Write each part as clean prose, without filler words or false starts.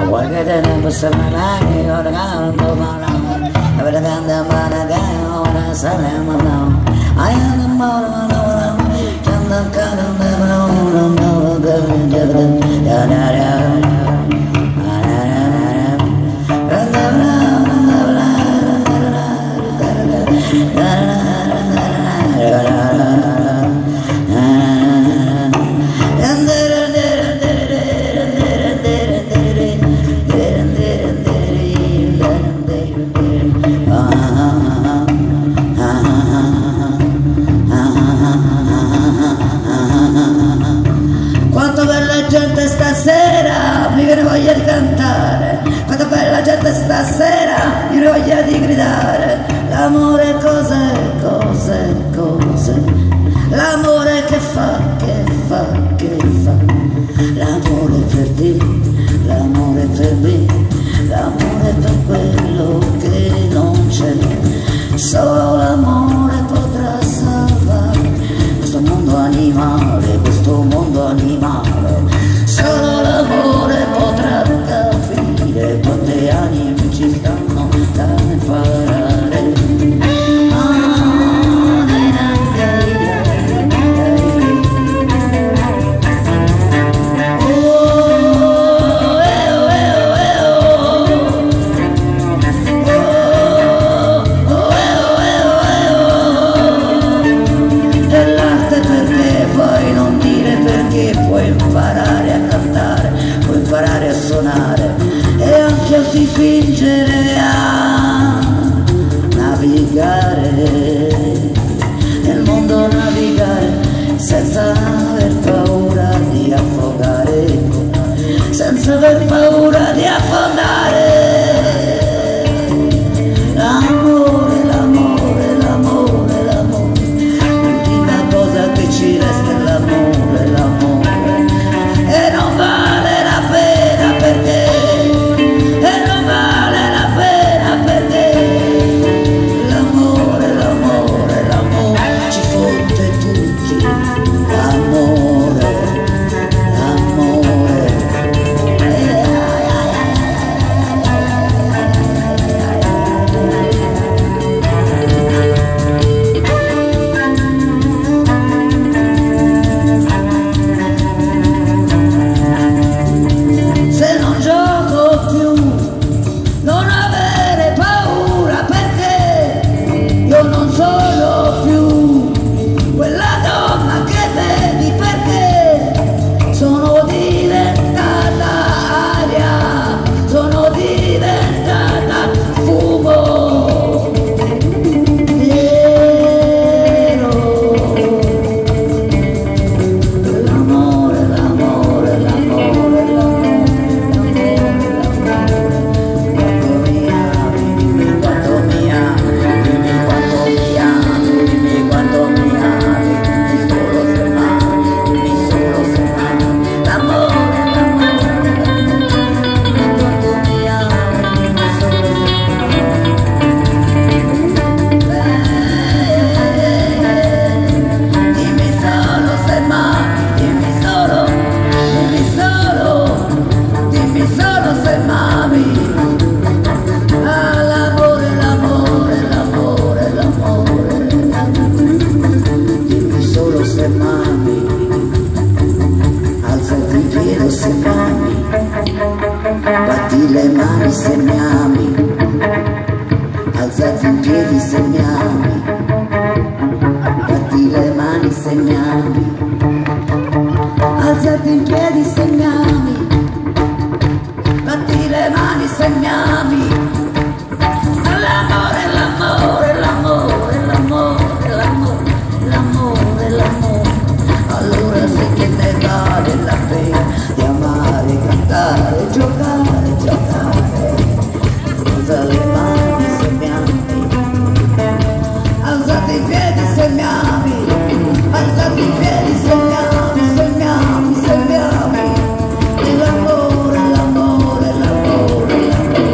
qualche tempo siamo nati, ora canto mano, avete cantato mano, ora saremo no. I am the mother, and the God of stasera mi viene voglia di cantare, quanta bella gente stasera mi viene voglia di gridare. L'amore cos'è, cos'è, cos'è? L'amore che fa, che fa, che fa? L'amore per te, l'amore per me, l'amore per quello che non c'è. Solo l'amore potrà salvare questo mondo animale, questo mondo animale. Solo l'amore potrà capire quante anime ci stanno da imparare. E l'arte perché puoi non dire perché, puoi imparare a cantare, puoi imparare a suonare e anche a dipingere, a navigare nel mondo, navigare senza aver paura di affogare, senza aver paura di affondare. L'amore, l'amore, l'amore, l'amore, l'unica cosa che ci resta è l'amore, l'amore. E non vale la pena perché, e non vale la pena perché l'amore, l'amore, l'amore ci fonde tutti, l'amore, l'amore. Se non gioco più, non avere paura perché io non sono più quella donna che vedi, perché sono diventata aria, sono diventata fumo nero. L'amore, l'amore, l'amore, l'amore. Quanto mi ami, dimmi quanto mi ami, dimmi quanto mi ami, dimmi solo se m'ami, dimmi solo se m'ami. L'amore, l'amore, quanto mi ami, dimmi solo se m'ami. Dimmi solo se m'ami. Ah, l'amore, l'amore, l'amore, l'amore. Dimmi solo se m'ami. Alzati in piedi se m'ami. Batti le mani se mi ami. Alzati in piedi se mi ami. Batti le mani se mi ami. Alzati in piedi se mi ami. Batti le mani se mi ami. L'amore, l'amore, l'amore, l'amore, l'amore, l'amore, l'amore. Allora sì che ne vale la pena di amare, cantare, giocare, giocare. Alza le mani se mi ami. Alzati in piedi se mi ami. Alzati in piedi se mi ami, se mi ami, se mi ami. L'amore, l'amore, l'amore, l'amore.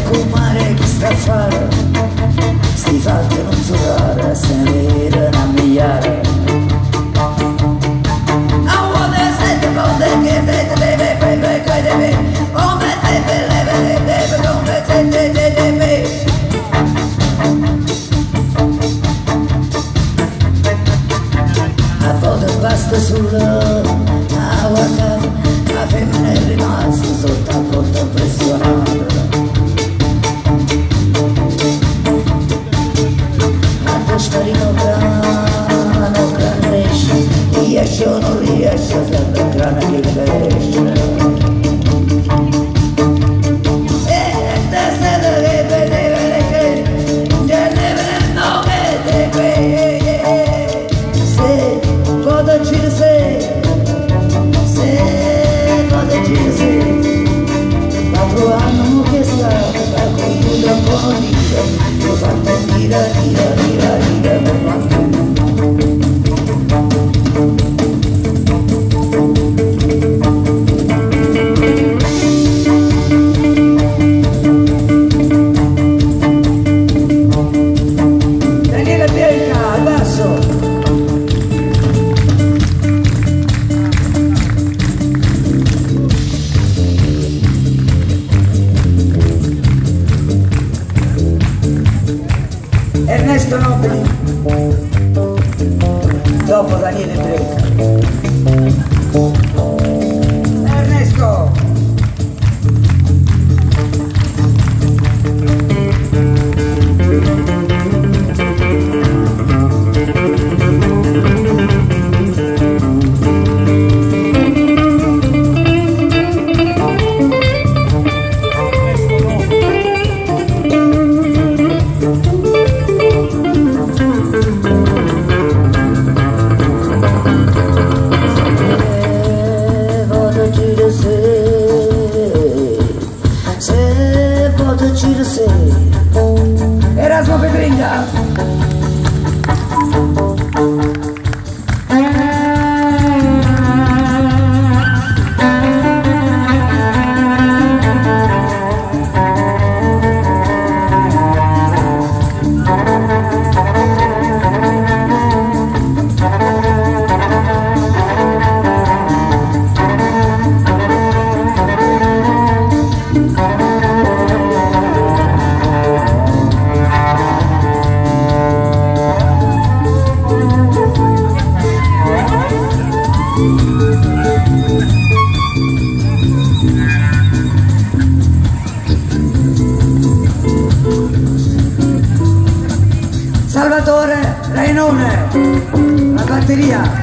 fumare chi sta a fare, sti fatti non so rare, se ne vedono a migliaia. A volte basta solo a guardare, la femmina è rimasta sotto a porta impressionata. Quando sparino grano cresce, riesce o non riesce, sempre il grano che cresce. Ernesto Nobili, dopo Daniele Brecca. Ernesto! Erasmo Pedringa. Salvatore Rainone, la batteria.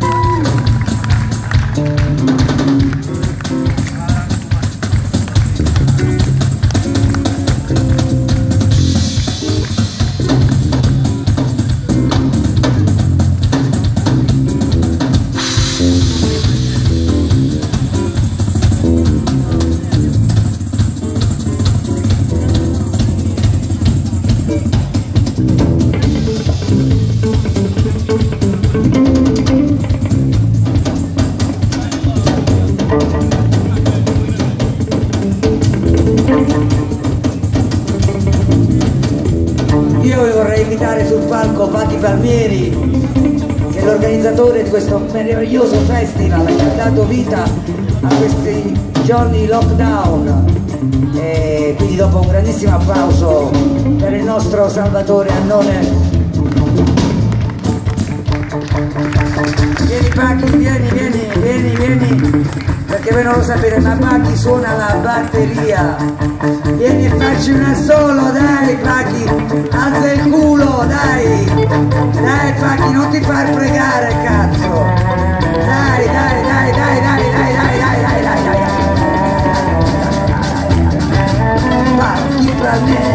Io vorrei invitare sul palco Patti Palmieri, che è l'organizzatore di questo meraviglioso festival, che ha dato vita a questi giorni lockdown. E quindi dopo un grandissimo applauso per il nostro Salvatore Annone. Vieni Pacchi, vieni, perché voi non lo sapete, ma Pacchi suona la batteria. Vieni e facci una solo, dai Pacchi, alza il culo, dai Pacchi, non ti far pregare, cazzo. Dai. Pacchi Palmieri.